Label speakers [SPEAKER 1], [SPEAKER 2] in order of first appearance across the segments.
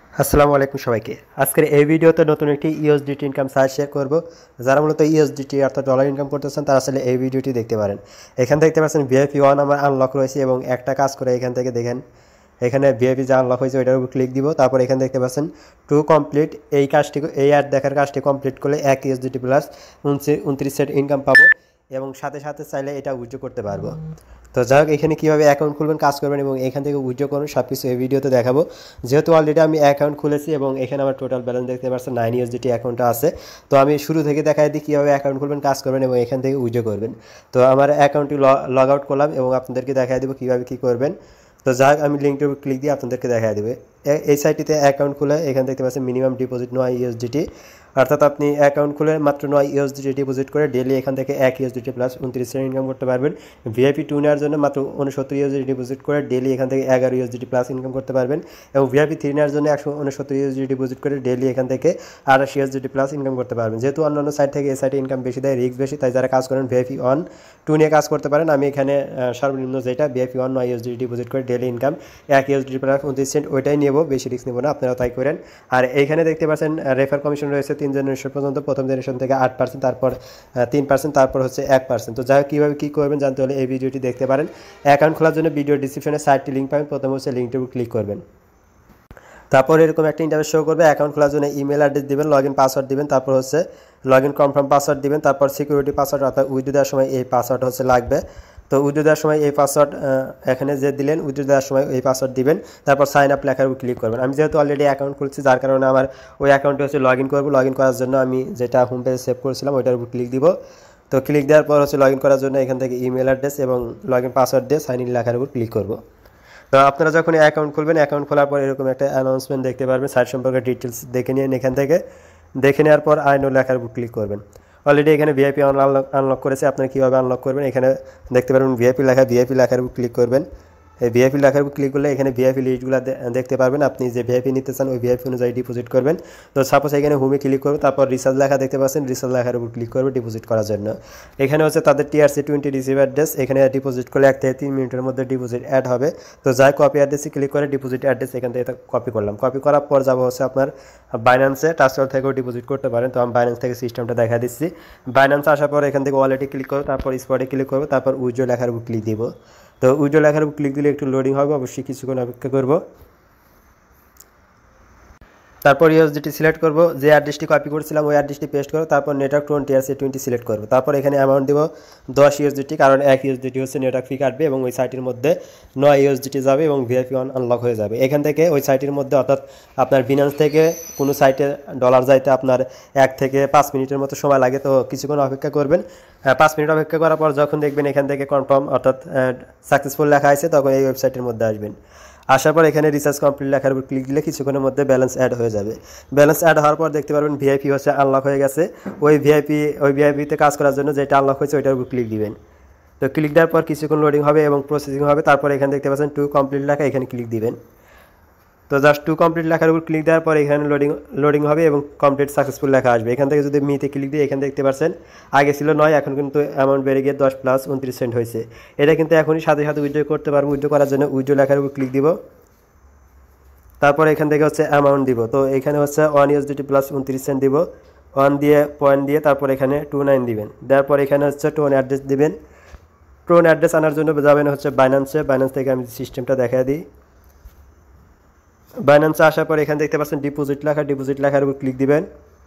[SPEAKER 1] আসসালামু আলাইকুম সবাইকে। আজকের এই ভিডিওতে নতুন একটি ইউএসডিটি ইনকাম সাইট শেয়ার করব। যারা মূলত ইউএসডিটি অর্থাৎ ডলার ইনকাম করতেছেন তারা আসলে এই ভিডিওটি দেখতে পারেন। এখানে দেখতে পাচ্ছেন ভিআইপি 1 আমার আনলক রয়েছে এবং একটা কাজ করে এখান থেকে দেখেন এখানে ভিআইপি যে আনলক হয়েছে ওইটার উপর ক্লিক দিব। তারপর এখানে দেখতে পাচ্ছেন টু কমপ্লিট, এই কাজটি এই অ্যাড দেখার কাজটি কমপ্লিট করলে 1 ইউএসডিটি প্লাস 29 সেন্ট ইনকাম পাবো এবং সাথে সাথে চাইলে এটা উইথড্র করতে পারবো। তো যাই হোক, এখানে কীভাবে অ্যাকাউন্ট খুলবেন, কাজ করবেন এবং এখান থেকে উইথড্র করুন সব কিছু এই ভিডিওতে দেখাবো। যেহেতু অলরেডি আমি অ্যাকাউন্ট খুলেছি এবং এখানে আমার টোটাল ব্যালেন্স দেখতে পাচ্ছেন 9 ইউএসডিটি অ্যাকাউন্টটা আছে। তো আমি শুরু থেকে দেখাই দিই কীভাবে অ্যাকাউন্ট খুলবেন, কাজ করবেন এবং এখান থেকে উইথড্র করবেন। তো আমার অ্যাকাউন্টটি লগ আউট করলাম এবং আপনাদেরকে দেখাই দেবো কীভাবে কী করবেন। তো যাই হোক, আমি লিঙ্কটির উপর ক্লিক দিয়ে আপনাদেরকে দেখাই দেবে। এই সাইটটিতে অ্যাকাউন্ট খুলে এখানে দেখতে পাচ্ছেন মিনিমাম ডিপোজিট 9 ইউএসডিটি, অর্থাৎ আপনি অ্যাকাউন্ট খুলে মাত্র 9 ইউএসডিটি ডিপোজিট করে ডেলি এখান থেকে 1 ইউএসডিটি প্লাস 29 সেন্ট ইনকাম করতে পারবেন। ভিআইপি 2 নেওয়ার জন্য মাত্র 69 ইউএসডিটি ডিপোজিট করে ডেলি এখান থেকে 11 ইউএসডিটি প্লাস ইনকাম করতে পারবেন এবং ভিআইপি 3 নেওয়ার জন্য 169 ইউএসডিটি ডিপোজিট করে ডেলি এখান থেকে 28 ইউএসডিটি প্লাস ইনকাম করতে পারবেন। যেহেতু অন্যান্য সাইট থেকে এই সাইটে ইনকাম বেশি দেয়, রিস্ক বেশি, তাই যারা কাজ করেন ভিআইপি 1 2 নিয়ে কাজ করতে পারেন। আমি এখানে সর্বনিম্ন যেটা ভিআইপি 1 9 ইউএসডিটি ডিপোজিট করে daily income 1 USDT plus 29 cent ওইটাই নেব, বেশি রিস্ক নেব না, আপনারা তাই করেন। আর এইখানে দেখতে পাচ্ছেন রেফার কমিশন রয়েছে 3 জেনারেশন পর্যন্ত, প্রথম জেনারেশন থেকে 8%, তারপর 3%, তারপর হচ্ছে 1%। তো যাই হোক, কীভাবে কী করবেন জানতে হলে এই ভিডিওটি দেখতে পারেন। অ্যাকাউন্ট খোলার জন্য ভিডিও ডিসক্রিপশনে সাইটটি লিঙ্ক পাবেন, প্রথমে হচ্ছে লিঙ্কটির উপর ক্লিক করবেন। তারপর এরকম একটা ইন্টারফেস শো করবে। অ্যাকাউন্ট খোলার জন্য ইমেল অ্যাড্রেস দিবেন, লগইন পাসওয়ার্ড দিবেন, তারপর হচ্ছে লগইন কনফার্ম পাসওয়ার্ড দিবেন, তারপর সিকিউরিটি পাসওয়ার্ড অর্থাৎ উইথড্র দেওয়ার সময় এই পাসওয়ার্ড হচ্ছে লাগবে। তো উইথড্র দেওয়ার সময় এই পাসওয়ার্ড এখানে যে দিলেন উইথড্র দেওয়ার সময় এই পাসওয়ার্ড দিবেন, তারপর সাইন আপ লেখার উপর ক্লিক করবেন। আমি যেহেতু অলরেডি অ্যাকাউন্ট খুলছি যার কারণে আমার ওই অ্যাকাউন্টে হচ্ছে লগইন করবো। লগইন করার জন্য আমি যেটা হোম পেজে সেভ করেছিলাম ওইটার উপর ক্লিক দিব। তো ক্লিক দেওয়ার পর হচ্ছে লগইন করার জন্য এখান থেকে ইমেল অ্যাড্রেস এবং লগইন পাসওয়ার্ড দিয়ে সাইন ইন লেখার উপর ক্লিক করব। তো আপনারা যখন অ্যাকাউন্ট খুলবেন, অ্যাকাউন্ট খোলার পর এরকম একটা অ্যানাউন্সমেন্ট দেখতে পারবেন, সাইট সম্পর্কে ডিটেলস দেখে নিন। এখান থেকে দেখে নেওয়ার পর আই নো লেখার উপর ক্লিক করবেন। অলরেডি এখানে ভিআইপি আনলক করেছে, আপনারা কীভাবে আনলক করবেন এখানে দেখতে পারবেন। ভিআইপি লেখার উপর ক্লিক করবেন। এই ভিআইপি লেখার উপর ক্লিক করলে এখানে ভিআইপি লিস্টগুলো দেখতে পারবেন। আপনি যে ভিআইপি নিতে চান ওই ভিআইপি অনুযায়ী ডিপোজিট করবেন। তো সাপোজ এখানে হোমে ক্লিক করবো, তারপর রিচার্জ লেখা দেখতে পাচ্ছেন, রিচার্জ লেখার উপর ক্লিক করবো ডিপোজিট করার জন্য। এখানে হচ্ছে তাদের TRC20 রিসিভ অ্যাড্রেস, এখানে ডিপোজিট করলে 1 থেকে 3 মিনিটের মধ্যে ডিপোজিট অ্যাড হবে। তো যাই কপি অ্যাড্রেসে ক্লিক করে ডিপোজিট অ্যাড্রেস এখান থেকে কপি করলাম। কপি করার পর যাবো হচ্ছে আপনার বাইন্যান্সে, ট্রাস্টওয়াল থেকেও ডিপোজিট করতে পারেন। তো আমি বাইন্যান্স থেকে সিস্টেমটা দেখা দিচ্ছি। বাইন্যান্সে আসার পর এখান থেকে ওয়ালেটে ক্লিক করবো, তারপর স্পটে ক্লিক করবো, তারপর উইথড্র লেখার উপর ক্লিক দিব। তো উইথড্র লেখার উপর ক্লিক দিলে একটু লোডিং হবে, অবশ্যই কিছুক্ষণ অপেক্ষা করব। তারপর ইউএসডিটি সিলেক্ট করব, যে অ্যাড্রেসটি কপি করেছিলাম ওই অ্যাড্রেসটি পেস্ট করব, তারপর নেটওয়ার্ক TRC20 সিলেক্ট করব। তারপর এখানে অ্যামাউন্ট দিব 10 ইউএসডিটি, কারণ 1 ইউএসডিটি হচ্ছে নেটওয়ার্ক ফি কাটবে এবং ওই সাইটের মধ্যে 9 ইউএসডিটি যাবে এবং ভিআইপি 1 আনলক হয়ে যাবে। এখান থেকে ওই সাইটের মধ্যে অর্থাৎ আপনার বিনান্স থেকে কোনো সাইটে ডলার যাইতে আপনার 1 থেকে 5 মিনিটের মতো সময় লাগে। তো কিছুক্ষণ অপেক্ষা করবেন। 5 মিনিট অপেক্ষা করার পর যখন দেখবেন এখান থেকে কনফার্ম অর্থাৎ সাকসেসফুল লেখা আছে, তখন এই ওয়েবসাইটের মধ্যে আসবেন। আসার পর এখানে রিচার্জ কমপ্লিট লেখার উপর ক্লিক দিলে কিছুক্ষণের মধ্যে ব্যালেন্স অ্যাড হয়ে যাবে। ব্যালেন্স অ্যাড হওয়ার পর দেখতে পারবেন ভিআইপি হচ্ছে আনলক হয়ে গেছে। ওই ভিআইপিতে কাজ করার জন্য যেটা আনলক হয়েছে ওইটার উপর ক্লিক দিবেন। তো ক্লিক দেওয়ার পর কিছুক্ষণ লোডিং হবে এবং প্রসেসিং হবে। তারপর এখানে দেখতে পাচ্ছেন টু কমপ্লিট লেখা, এখানে ক্লিক দিবেন। তো জাস্ট টু কমপ্লিট লেখার উপর ক্লিক দেওয়ার পর এখানে লোডিং হবে এবং কমপ্লিট সাকসেসফুল লেখা আসবে। এখান থেকে যদি মিতে ক্লিক দিই, এখানে দেখতে পাচ্ছেন আগে ছিল 9, এখন কিন্তু অ্যামাউন্ট বেড়ে গিয়ে 10 প্লাস 29 সেন্ট হয়েছে। এটা কিন্তু এখনই সাথে সাথে উইথড্র করতে পারবো। উইথড্র করার জন্য উইথড্র লেখার উপর ক্লিক দিব। তারপর এখান থেকে হচ্ছে অ্যামাউন্ট দিব। তো এখানে হচ্ছে 1 ইউএসডিটি প্লাস 29 সেন্ট দিব। 1 দিয়ে পয়েন্ট দিয়ে তারপর এখানে 29 দিবেন। দেওয়ার পর এখানে হচ্ছে টোন অ্যাড্রেস দিবেন। টোন অ্যাড্রেস আনার জন্য যাবেন হচ্ছে বাইন্যান্সে। বাইন্যান্স থেকে আমি সিস্টেমটা দেখা দিই। বাইন্যান্সে আসার পর এখানে দেখতে পাচ্ছেন ডিপোজিট লেখার উপর ক্লিক দিবেন।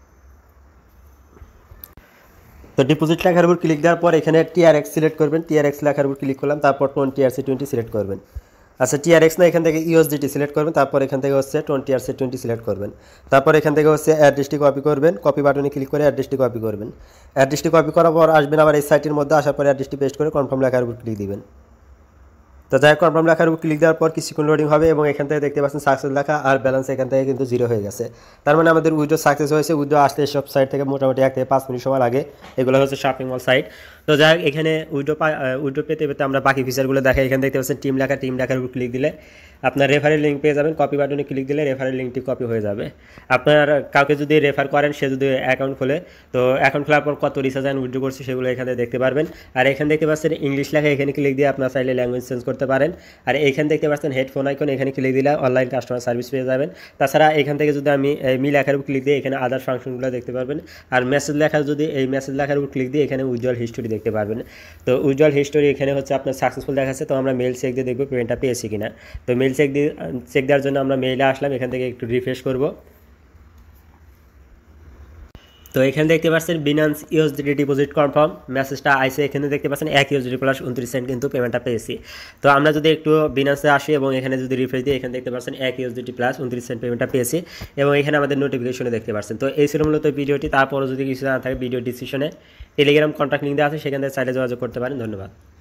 [SPEAKER 1] তো ডিপোজিট লেখার উপর ক্লিক দেওয়ার পর এখানে TRX সিলেক্ট করবেন। TRX লেখার উপর ক্লিক করলাম, তারপর টোন TRC20 সিলেক্ট করবেন। আচ্ছা, TRX না, এখান থেকে ইউএসডিটি সিলেক্ট করবেন। তারপর এখান থেকে হচ্ছে টোন TRC20 সিলেক্ট করবেন। তারপর এখান থেকে হচ্ছে অ্যাড্রেসটি কপি করবেন। কপি বাটনে ক্লিক করে অ্যাড্রেসটি কপি করবেন। অ্যাড্রেসটি কপি করার পর আসবেন আবার এই সাইটের মধ্যে। আসার পর অ্যাড্রেসটি পেস্ট করে কনফার্ম লেখার উপর ক্লিক দিবেন। তো যাই কনফার্ম লেখার উপর ক্লিক দেওয়ার পর কিছুক্ষণ লোডিং হবে এবং এখান থেকে দেখতে পাচ্ছেন সাকসেস লেখা আর ব্যালেন্স এখান থেকে কিন্তু 0 হয়ে গেছে। তার মানে আমাদের উইথড্র সাকসেস হয়েছে। উইথড্র আসতে সব সাইট থেকে মোটামুটি 1 থেকে 5 মিনিট সময় লাগে। এগুলো হচ্ছে শপিং মল সাইট। তো যাই হোক এখানে উইড্রো পেতে পেতে আমরা বাকি ফিচারগুলো দেখাই। এখানে দেখতে পাচ্ছেন টিম লেখার উপর ক্লিক দিলে আপনার রেফারেল লিঙ্ক পেয়ে যাবেন, কপি বাটনে ক্লিক দিলে রেফারেল লিঙ্কটি কপি হয়ে যাবে। আপনার কাউকে যদি রেফার করেন, সে যদি অ্যাকাউন্ট খোলে, তো অ্যাকাউন্ট খোলার পর কত রিচার্জ অ্যান্ড উইড্রো করছে সেগুলো এখানে দেখতে পারবেন। আর এখানে দেখতে পাচ্ছেন ইংলিশ লেখা, এখানে ক্লিক দিয়ে আপনার চাইলে ল্যাঙ্গুয়েজ চেঞ্জ করতে পারেন। আর এখানে দেখতে পাচ্ছেন হেডফোন আইকন, এখানে ক্লিক দিলে অনলাইন কাস্টমার সার্ভিস পেয়ে যাবেন। তাছাড়া এখান থেকে যদি আমি মি লেখার উপর ক্লিক দিই, এখানে আদার ফাংশনগুলো দেখতে পারবেন। আর মেসেজ লেখার যদি এই মেসেজ লেখার উপর ক্লিক দিয়ে এখানে উইথড্রয়াল হিস্টোরি দেখতে পারবেন। তো উইথড্রয়াল হিস্টোরি এখানে হচ্ছে আপনার সাকসেসফুল দেখাচ্ছে। তো আমরা মেল চেক দিয়ে দেখবো পেমেন্টটা পেয়েছি কিনা। তো মেল চেক দেওয়ার জন্য আমরা মেইলে আসলাম, এখান থেকে একটু রিফ্রেশ করব। তো এখানে দেখতে পাচ্ছেন বিনান্স ইউএসডিটি ডিপোজিট কনফার্ম মেসেজটা আইসে। এখানে দেখতে পাচ্ছেন 1 ইউএসডি প্লাস 29 সেন্ট কিন্তু পেমেন্টটা পেয়েছি। তো আমরা যদি একটু বিনান্সে আসি এবং এখানে যদি রিফ্রেশ দিই, এখানে দেখতে পাচ্ছেন 1 ইউএসডি প্লাস 29 সেন্ট পেমেন্টটা পেয়েছি এবং এখানে আমাদের নোটিফিকেশনে দেখতে পাচ্ছেন। তো এই ছিল মূলত ভিডিওটি। তারপরও যদি কিছু জানা থাকে ভিডিও ডিসক্রিপশনে টেলিগ্রাম কন্ট্যাক্ট লিঙ্ক দেওয়া আছে, সেখান থেকে চাইলে যোগাযোগ করতে পারেন। ধন্যবাদ।